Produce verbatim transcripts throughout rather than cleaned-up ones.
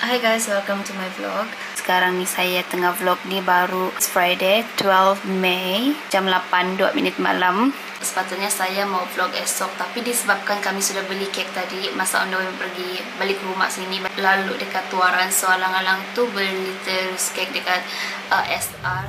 Hai guys, welcome to my vlog. Sekarang nih saya tengah vlog nih baru Friday twelve May jam delapan dua menit malam. Sepatutnya saya mau vlog esok, tapi disebabkan kami sudah beli kek tadi masa on the way pergi balik ke rumah sini, lalu dekat Tuaran, so alang-alang tu beli terus kek dekat uh, S R.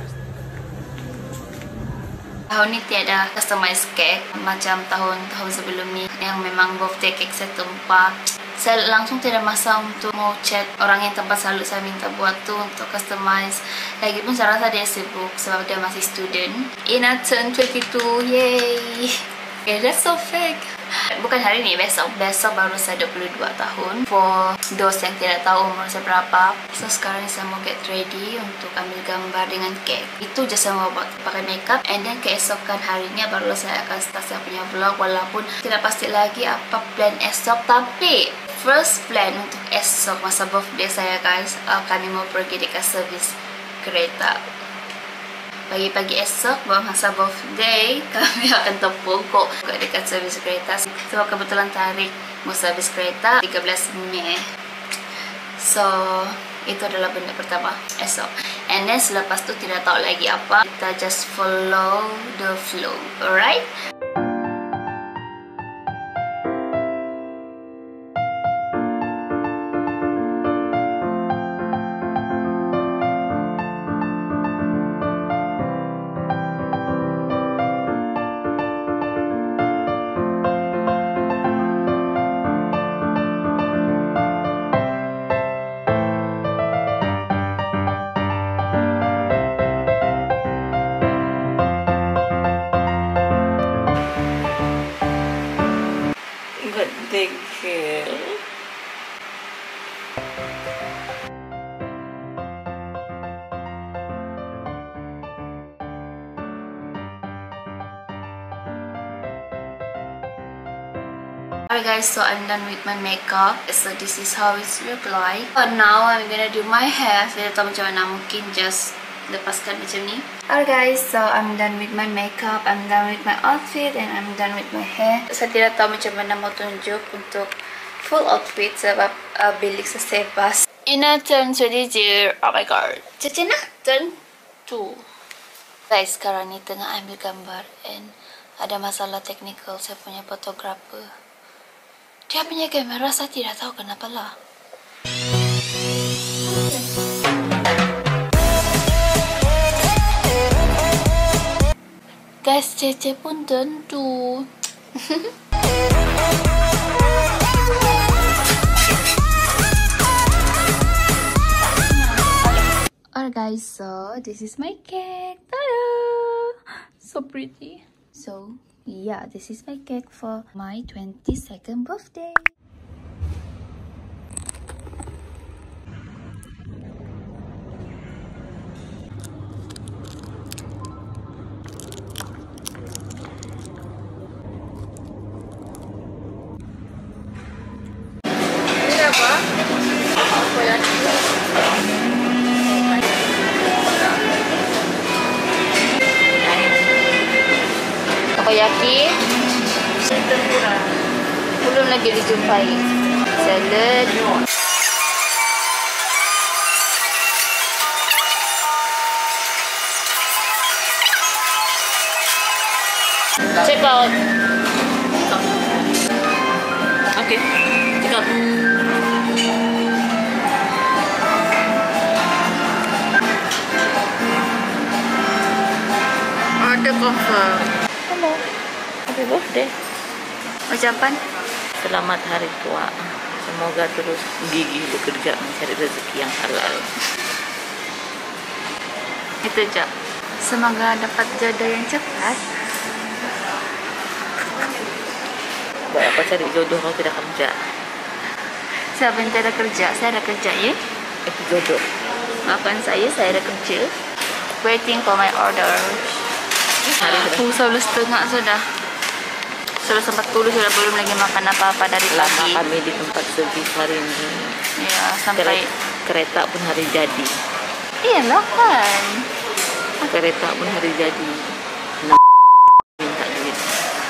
Tahun ni tiada customized cake macam tahun-tahun sebelum ni yang memang birthday cake saya tumpah. Saya langsung tidak masa untuk mau chat orang yang tempat selalu saya minta buat tu untuk customize. Lagipun saya rasa dia sibuk sebab dia masih student. Ina turn twenty-two, yay! Okay, that's so fake. Bukan hari ni, besok. Besok baru saya dua puluh dua tahun. For those yang tidak tahu umur saya berapa. So sekarang saya mau get ready untuk ambil gambar dengan cake. Itu je saya mau buat, pakai makeup. And then keesokan harinya baru saya akan start saya punya vlog. Walaupun tidak pasti lagi apa plan esok. Tapi first plan untuk esok masa birthday saya guys, uh, kami mau pergi dekat servis kereta. Pagi-pagi esok buat masa birthday kami akan terpokok dekat servis kereta. Sebab kebetulan tarikh mau servis kereta tiga belas Mei. So itu adalah benda pertama esok. And then selepas tu tidak tahu lagi apa. Kita just follow the flow. Alright? What the hell? Alright guys, so I'm done with my makeup. So this is how it look like. But now I'm gonna do my hair. Saya tak tahu macam mana, mungkin just lepaskan macam ni. Alright guys, so I'm done with my makeup, I'm done with my outfit, and I'm done with my hair. Saya tidak tahu macam mana mau tunjuk untuk full outfit sebab uh, bilik saya pas. Ina turn twenty-two. Oh my god. Cecina turn two. Guys, sekarang ni tengah ambil gambar and ada masalah teknikal saya punya fotografer. Dia punya kamera saya tidak tahu kenapa lah. Guys, Cece pun tentu. Alright guys, so this is my cake. Ta-da! So pretty. So yeah, this is my cake for my twenty-second birthday. Takoyaki, tempura, belum lagi dijumpai. Salad, check out. Okay, check out. Ada cover. Halo, happy birthday. Ucapan Selamat hari tua. Semoga terus gigih bekerja mencari rezeki yang halal. itu aja. Semoga dapat jodoh yang cepat. Buat apa cari jodoh kalau tidak kerja? Siapa yang tidak kerja? Saya ada kerja ya. Itu jodoh. Maafkan saya, saya ada kerja. Waiting for my order. Hari sudah. Uh, sebelas setengah sudah. Sebelas empat puluh sudah, belum lagi makan apa-apa dari Lama pagi. kami di tempat servis hari ini. Ya, sampai kereta pun hari jadi. Iyalah kan. Kereta pun hari jadi. Minta duit.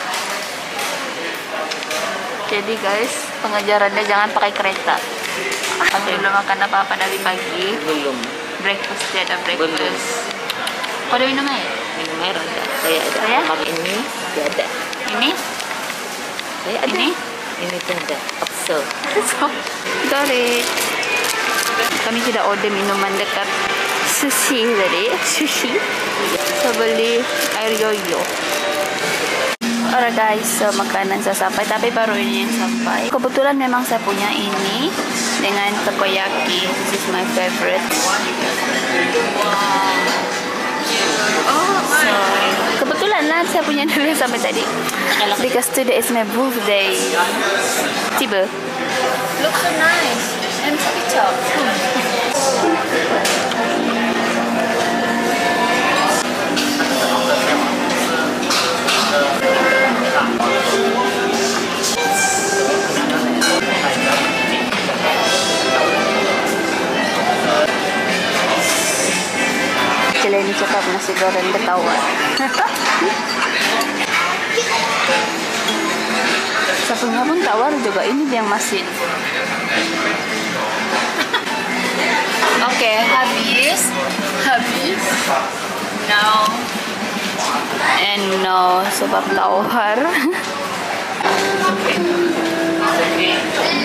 Jadi guys, pengejarannya jangan pakai kereta. Belum makan apa-apa dari pagi. Belum. Breakfast dia ada breakfast. Belum. Kau ada minum air? Minum air ada. Saya ada. Saya? Kamar ini tidak ada. Ini? Saya ada. Ini? Ini tidak. Absel. Sorry. Kami sudah order minuman dekat sushi tadi. Sushi. Saya beli air yoyo. Alright guys, so makanan saya sampai, tapi baru ini yang sampai. Kebetulan memang saya punya ini dengan takoyaki. This is my favorite. Oh, so kebetulan lah saya punya dulu yang sampai tadi. Because today is my birthday. Tiba. Looks so nice. And picture. Sila ini cakap nasi goreng ketawar. Saya punya pun tawar juga. Ini dia yang masin. Oke, okay, habis. Habis. Now. And no, sebab tawar.